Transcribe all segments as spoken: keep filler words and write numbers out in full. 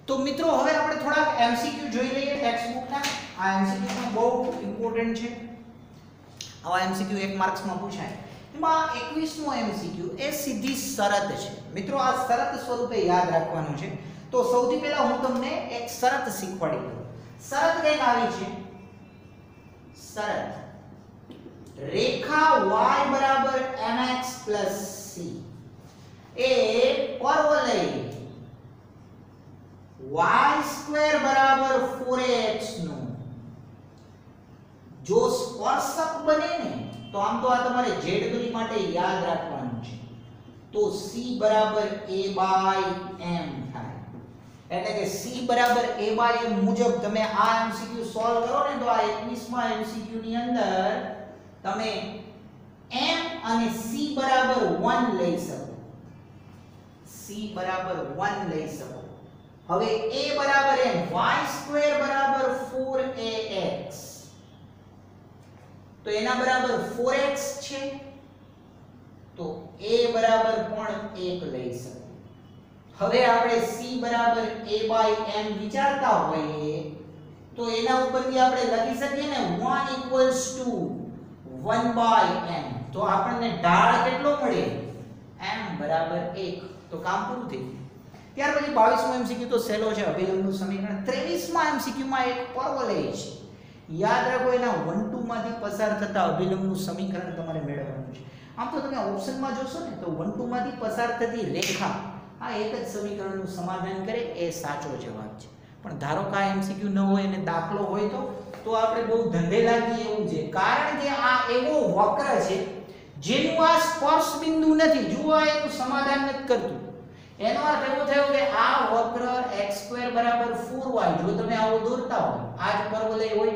તો મિત્રો હવે આપણે થોડા એમસીક્યુ જોઈ લઈએ ટેક્સ્ટ બુકના. આ એમસીક્યુ પણ બહુ ઇમ્પોર્ટન્ટ છે. આવા એમસીક્યુ એક માર્ક્સમાં પૂછાય. એમાં એકવીસમો એમસીક્યુ એ સીધી શરત છે. મિત્રો આ શરત સ્વરૂપે યાદ રાખવાનું છે. તો સૌથી પહેલા હું તમને એક શરત શીખવાડી દઉં. શરત કંઈક આવી છે. શરત રેખા y બરાબર mx c એ કર્વ લઈ y સ્ક્વેર બરાબર ફોર એ એક્સ નું જો સ્પર્શક બને ને તો આમ તો આ તમારે z દૂરી માટે યાદ રાખવાનું છે. તો c બરાબર a બાય m થાય. એટલે કે c બરાબર a બાય m મુજબ તમે આ એમસીક્યુ સોલ્વ કરો ને તો આ એકવીસમા એમસીક્યુ ની અંદર તમે m અને c બરાબર વન લઈ શકો. c બરાબર વન લઈ શકો. હવે a બરાબર m y સ્ક્વેર બરાબર ફોર એ એક્સ તો એના બરાબર ફોર એક્સ છે. તો a બરાબર પણ એક લઈ શકો. હવે આપણે c બરાબર a બાય m વિચારતા હોઈએ તો એના ઉપરથી આપણે લખી શકીએ ને one equals to one by m. તો આપણને ઢાળ કેટલો મળે? m બરાબર એક. તો કામ પૂરું થઈ ગયું. ત્યાર પછી બાવીસમો એમસીક્યુ તો સહેલો છે, અભિલંબનું સમીકરણ. ત્રેવીસમા એમસીક્યુ માં એક કર્વ લે છે. યાદ રાખો એના વન ટુ માંથી પસાર થતા અભિલંબનું સમીકરણ તમારે મેળવવાનું છે. આમ તો તમે ઓપ્શનમાં જોશો ને તો વન ટુ માંથી પસાર થતી રેખા આ એક જ સમીકરણનું સમાધાન કરે એ સાચો જવાબ છે. પણ ધારો કે આ એમસીક્યુ ન હોય અને દાખલો હોય તો તો આપણે બહુ ધંધે લાગીએ એવું છે. કારણ કે આ એવો વક્ર છે જેનું આ સ્પર્શ બિંદુ નથી. જુઓ એનું સમાધાન નથી કરતું. એનો અર્થ એવો થયો કે આ વક્ર x સ્ક્વેર બરાબર ફોર y જો તમે આવો દોરતા હો આ જ કર્વ લઈ હોય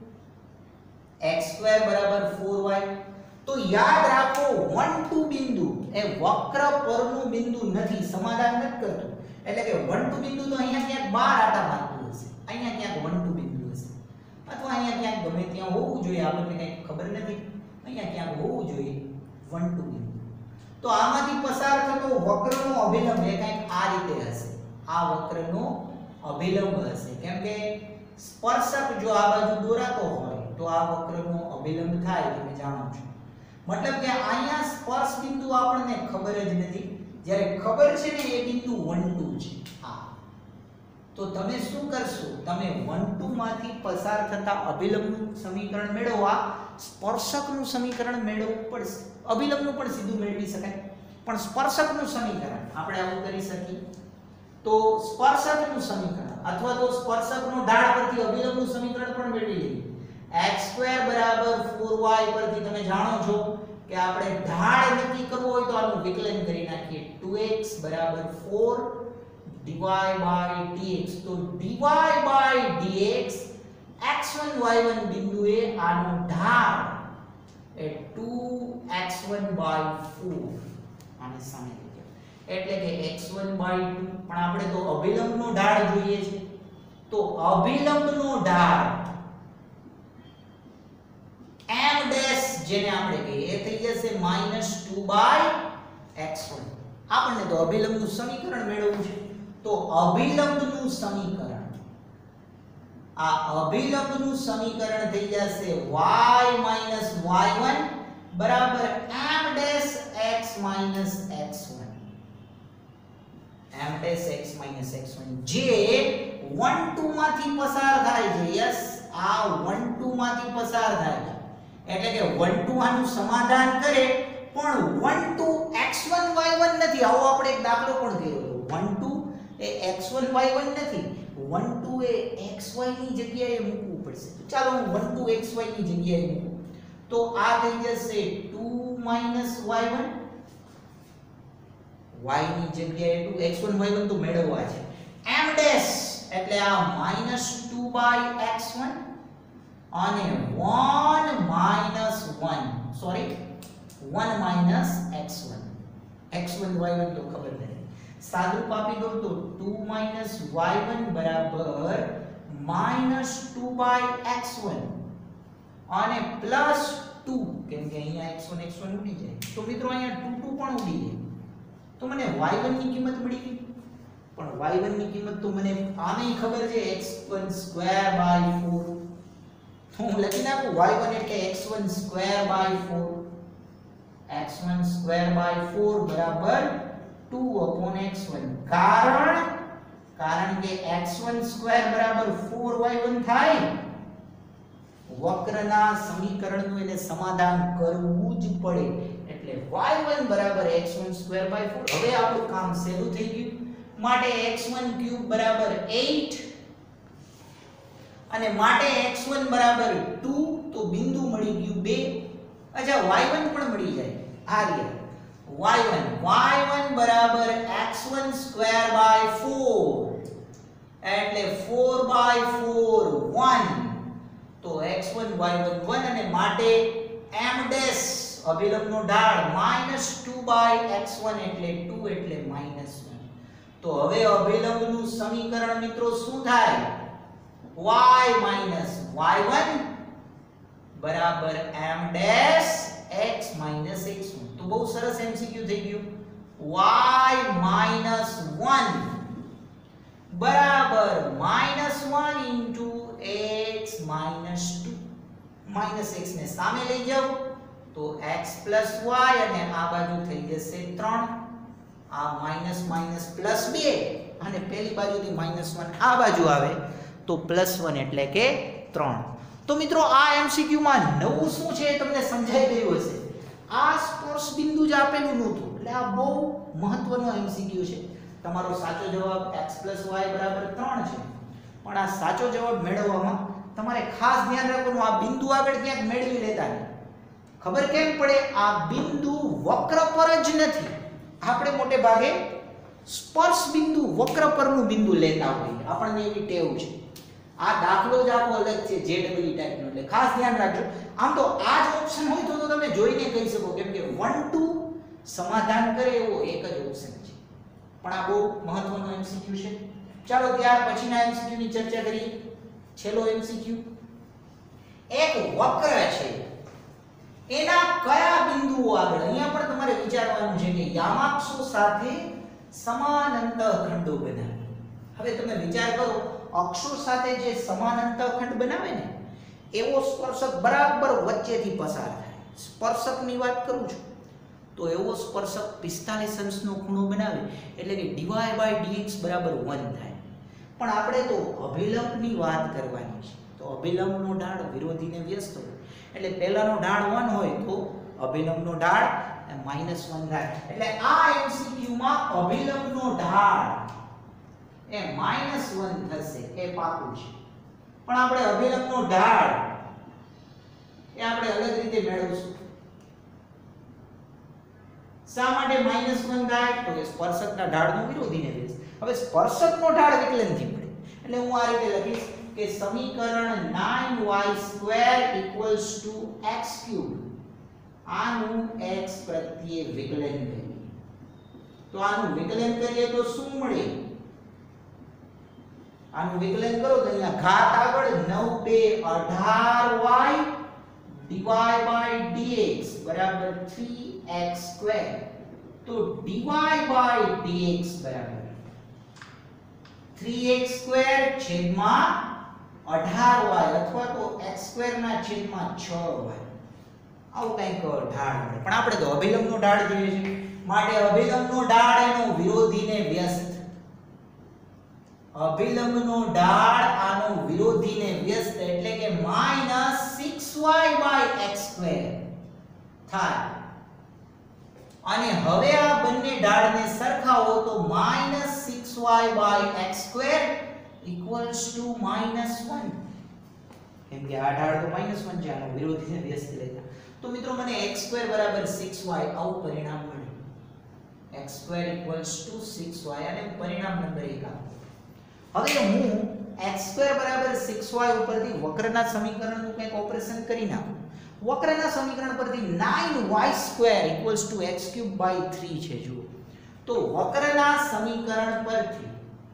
x સ્ક્વેર બરાબર ફોર y તો યાદ રાખો વન ટુ બિંદુ એ વક્ર પરનું બિંદુ નથી, સમાધાન નથી કરતું. એટલે કે વન ટુ બિંદુ તો અહીંયા ક્યાંક બહાર આટા મારતું હશે. અહીંયા ક્યાંક વન ટુ બિંદુ હશે અથવા અહીંયા ક્યાંક ગમે ત્યાં હોવું જોઈએ. આપણને કંઈ ખબર નથી. અહીંયા ક્યાંક હોવું જોઈએ વન ટુ બિંદુ. તો આમાંથી પસાર થતો વક્રનો અભિલંબ એ કંઈક આ રીતે હશે. આ વક્રનો અભિલંબ હશે. કેમ કે સ્પર્શક જો આ બાજુ દોરાતો હોય તો આ વક્રનો અભિલંબ થાય, તમે જાણો છો. મતલબ કે અહીંયા સ્પર્શ બિંદુ આપણને ખબર જ નથી. જ્યારે ખબર છે ને એ બિંદુ વન ટુ છે. આ તો તમે શું કરશો? તમે વન ટુ માંથી પસાર થતા અભિલંબનું સમીકરણ મેળવવા સ્પર્શકનું સમીકરણ મેળવવું પડશે. અભિલંબનું પણ સીધું મેળવી શકાય, પણ સ્પર્શકનું સમીકરણ આપણે આવું કરી શકીએ. તો સ્પર્શકનું સમીકરણ અથવા તો સ્પર્શકનો ઢાળ પરથી અભિલંબનું સમીકરણ પણ મેળવી લઈએ. x સ્ક્વેર બરાબર ફોર y પરથી તમે જાણો છો કે આપણે ઢાળ નક્કી કરવો હોય તો આનું વિકલન કરી નાખીએ. ટુ એક્સ બરાબર ફોર dy by dx. તો dy by dx x one y one બિંદુએ આનો ઢાળ એ two x one by four આને સામે લઈએ. એટલે કે એક્સ વન by ટુ. પણ આપણે તો અભિલંબનો ઢાળ જોઈએ છે. તો અભિલંબનો ઢાળ m ડેશ જેને આપણે કહીએ એ થઈ જશે minus two by x one. આપણને તો અભિલંબનું સમીકરણ મેળવવું છે. તો અભિલંબનું સમીકરણ આ અભિલંબનું સમીકરણ થઈ જશે y માઈનસ વાય વન બરાબર m dash x minus x one. m dash x minus x one જે વન ટુ માંથી પસાર થાય છે. યસ, આ વન ટુ માંથી પસાર થાય છે. એટલે કે વન ટુ આનું સમાધાન કરે પણ one two x one y one નથી. આવો આપણે એક દાખલો પણ કર્યો હતો. વન ટુ એ એક્સ વન વાય વન નથી. વન ટુ એ xy ની જગ્યાએ મૂકવું પડશે. તો ચાલો હું વન ટુ xy ની જગ્યાએ મૂકું. તો આ થઈ જશે two minus y one. y ની જગ્યાએ two x one y one તો મેળવવા છે. m ડેશ એટલે આ minus two by x one અને one minus one sorry one minus x one. X one y one તો ખબર નથી. સાદું આપી દો તો ટુ માઈનસ વાય વન બરાબર minus two by x one અને પ્લસ ટુ. કેમ કે અહીંયા એક્સ વન એક્સ વન ઉડી જાય તો મિત્રો અહીંયા ટુ ટુ પણ ઉડી જાય. તો મને વાય વન ની કિંમત મળી ગઈ. પણ વાય વન ની કિંમત તો મને આની ખબર છે x one square by four. તો હું લખી નાખું વાય વન એટલે x one square by four. X one square by four બરાબર ટુ upon એક્સ વન. કારણ કારણ કે એક્સ વન સ્ક્વેર બરાબર ફોર વાય વન થાય. વક્રના સમીકરણનું એને સમાધાન કરવું જ પડે. એટલે વાય વન બરાબર x one square by four. હવે આપણું કામ સહેલું થઈ ગયું. માટે એક્સ વન ક્યુબ બરાબર આઠ અને માટે એક્સ વન બરાબર ટુ. તો બિંદુ મળી ગયું બે. અચ્છા વાય વન પણ મળી જાય. આ રહ્યા વાય વન. વાય વન બરાબર x one square by four એટલે ફોર બાય ફોર વન. તો x one y one one અને માટે m ડેશ અભિલંબનો ઢાળ minus two by x one એટલે ટુ એટલે માઈનસ વન. તો હવે અભિલંબનું સમીકરણ મિત્રો શું થાય? y માઈનસ વાય વન બરાબર m dash x minus x one. તો બહુ સરસ એમસીક્યુ થઈ ગયું. y માઈનસ વન બરાબર minus one into x minus two. Minus x ને સામે લઈ જાઓ તો x પ્લસ y અને આ બાજુ થઈ જશે ત્રણ. આ માઈનસ માઈનસ પ્લસ બે અને પેલી બાજુથી માઈનસ વન આ બાજુ આવે તો પ્લસ વન એટલે કે ત્રણ. તો મિત્રો આ એમસીક્યુ માં નવું શું છે તમને સમજાઈ ગયું હશે. આ સ્પર્શ બિંદુ જ આપેલું નહોતું એટલે આ બહુ મહત્વનો એમસીક્યુ છે. તમારો સાચો જવાબ x y બરાબર ત્રણ છે. પણ આ સાચો જવાબ મેળવવામાં તમારે ખાસ ધ્યાન રાખવાનું આ બિંદુ આગળ ક્યાંક મેળવી લેતા નહીં. ખબર કેમ પડે? આ બિંદુ વક્ર પર જ નથી. આપણે મોટે ભાગે સ્પર્શ બિંદુ વક્ર પરનું બિંદુ લેતા હોઈએ. આપણને એવી ટેવ છે. આ દાખલો જ આખો અલગ છે જેડબલ્યુ ટાઈપનો. એટલે ખાસ ધ્યાન રાખજો. આમ તો આ જ ઓપ્શન હોય તો તમે જોઈને કહી શકો કેમ કે વન ટુ સમાધાન કરે એવો એક જ ઓપ્શન છે. પણ આ બહુ મહત્વનો એમસીક્યુ છે. ચાલો ત્યાર પછીના એમસીક્યુ ની ચર્ચા કરીએ. છેલ્લો એમસીક્યુ. એક વક્ર છે એના કયા બિંદુઓ આગળ અહીંયા પણ તમારે વિચારવાનું છે કે યામાક્ષો સાથે સમાન અંતઃખંડો બનાવે. હવે તમે વિચાર કરો અક્ષો સાથે જે સમાન અંતઃખંડ બનાવે ને એવો સ્પર્શક બરાબર વચ્ચેથી પસાર થાય. સ્પર્શકની વાત કરું છું તો એવો સ્પર્શક પિસ્તાલીસ અંશનો ખૂણો બનાવે એટલે કે dy dx બરાબર વન થાય. પણ આપણે તો અભિલંબની વાત કરવાની છે. તો અભિલંબનો ઢાળ વિરોધીને વ્યસ્ત હોય એટલે પહેલાનો ઢાળ વન હોય તો અભિલંબનો ઢાળ માઈનસ વન થાય. એટલે આ એમસીક્યુ માં અભિલંબનો ઢાળ એ માઈનસ વન થશે એ પાકું છે. પણ આપણે અભિલંબનો ઢાળ એ આપણે અલગ રીતે મેળવશું. શા માટે માઈનસ વન થાય? તો કે સ્પર્શકના ઢાળનો વિરોધીને વ્યસ્ત. હવે સ્પર્શકનો ઢાળ વિકલનથી મળે એટલે હું આ રીતે લખીશ કે સમીકરણ nine y square equals to x cube. આનું x પ્રત્યે વિકલન કરીએ તો આનું વિકલન કરીએ તો શું મળે? આનું વિકલન કરો તો અહીંયા ઘાત આગળ નવ બે અઢાર વાય dy by dx બરાબર થ્રી એક્સ સ્ક્વેર. તો dy by dx બરાબર થ્રી એક્સ સ્ક્વેર છેદમાં અઢાર વાય અથવા તો x સ્ક્વેર ના છેદમાં છ વાય. આવું કંઈક ઢાળ મળે. પણ આપણે તો અભિલંબનો ઢાળ જોઈએ છે માટે અભિલંબનો ઢાળ એનો વિરોધીને વ્યસ્ત. અભિલંબનો ઢાળ આનો વિરોધીને વ્યસ્ત એટલે કે minus six y by x square થાય. અને હવે આ બંને ઢાળને સરખાવો તો minus six y by x square equals to minus one. કેમ કે આ ઢાળ તો માઈનસ વન છે આનો વિરોધીને વ્યસ્ત લેતા. તો મિત્રો મને x સ્ક્વેર બરાબર સિક્સ વાય આવું પરિણામ મળ્યું. x square equals to six y અને પરિણામ નંબર એક આપો. હવે હું x સ્ક્વેર બરાબર સિક્સ વાય ઉપરથી વક્રના સમીકરણનું કંઈક ઓપરેશન કરી નાખું. વક્રના સમીકરણ પરથી nine y square equals to x cube by three છે. જુઓ તો વક્રના સમીકરણ પરથી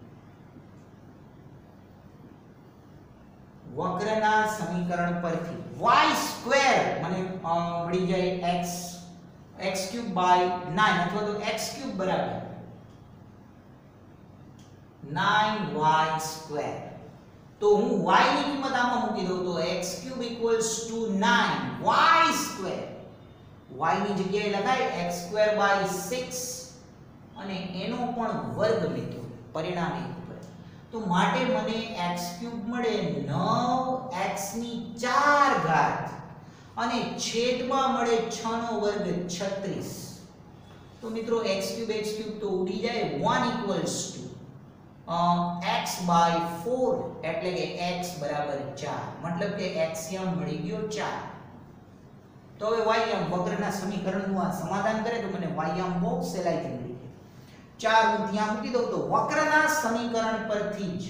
વક્રના સમીકરણ પરથી y સ્ક્વેર મને મળી જાય x x cube by nine અથવા તો x ક્યુબ બરાબર નાઇન વાય સ્ક્વેર. તો હું y ની કિંમત આમાં મૂકી દઉં તો x cube equals to nine y square. y ની જગ્યાએ લખાય x સ્ક્વેર બાય સિક્સ અને એનો પણ વર્ગ મિત્રો પરિણામ એક ઉપર. તો માટે મને x ક્યુબ મળે નવ x ની ચાર ઘાત અને છેદમાં મળે છ નો વર્ગ છત્રીસ. તો મિત્રો x ક્યુબ x ક્યુબ તો ઉડી જાય one equals to x by four એટલે કે x બરાબર ચાર. મતલબ કે એક્સિયમ મળી ગયો ચાર. તો હવે વાયમ વક્રના સમીકરણનું આ સમાધાન કરે તો મને વાયમ બહુ સહેલાઈથી મળી જાય. ચાર હું ત્યાં મૂકી દઉં તો વક્રના સમીકરણ પરથી જ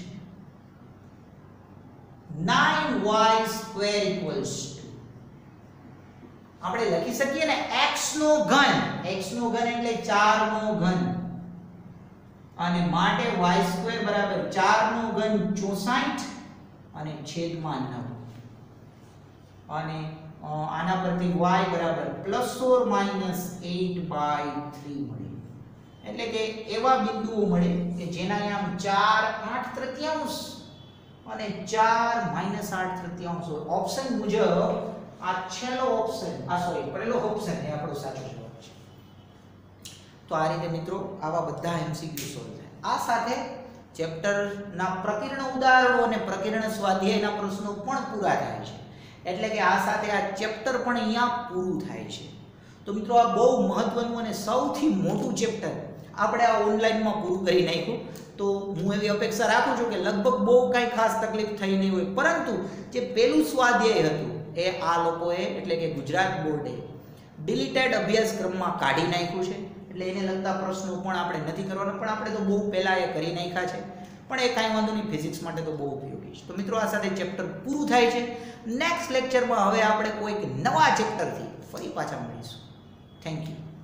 nine y square equals to આપણે લખી શકીએ ને x નો ઘન. x નો ઘન એટલે ચાર નો ઘન અને માટે y સ્ક્વેર બરાબર ચાર નો ઘન ચોસઠ અને છેદમાં નવ અને આના પરથી y બરાબર પ્લસ ઓર માઈનસ આઠ બાય ત્રણ મળે. એટલે કે એવા બિંદુઓ મળે કે જેના આમ ચાર આઠ તૃતીયાંશ અને ચાર માઈનસ આઠ તૃતીયાંશ હોય. ઓપ્શન મુજબ આ છેલ્લો ઓપ્શન આ સોરી પહેલો ઓપ્શન એ આપણો સાચો જવાબ છે. તો આ રીતે મિત્રો આવા બધા એમસીક્યુ સોલ્વ થાય. આ સાથે ચેપ્ટરના પ્રકીર્ણ ઉદાહરણો અને પ્રકીર્ણ સ્વાધ્યાયના પ્રશ્નો પણ પૂરા થાય છે. એટલે કે આ સાથે આ ચેપ્ટર પણ અહીંયા પૂરું થાય છે. તો મિત્રો આ બહુ મહત્વનું અને સૌથી મોટું ચેપ્ટર આપણે આ ઓનલાઈનમાં પૂરું કરી નાખ્યું. તો હું એવી અપેક્ષા રાખું છું કે લગભગ બહુ કાંઈ ખાસ તકલીફ થઈ નહીં હોય, પરંતુ જે પહેલું સ્વાધ્યાય હતું એ આ લોકોએ એટલે કે ગુજરાત બોર્ડે ડિલીટેડ અભ્યાસક્રમમાં કાઢી નાખ્યું છે. એટલે એને લગતા પ્રશ્નો પણ આપણે નથી કરવાના, પણ આપણે તો બહુ પહેલાં એ કરી નાખ્યા છે. પણ એ કાંઈ વાંધો નહીં, ફિઝિક્સ માટે તો બહુ ઉપયોગી છે. તો મિત્રો આ સાથે ચેપ્ટર પૂરું થાય છે. નેક્સ્ટ લેક્ચરમાં હવે આપણે કોઈક નવા ચેપ્ટરથી ફરી પાછા મળીશું. Thank you.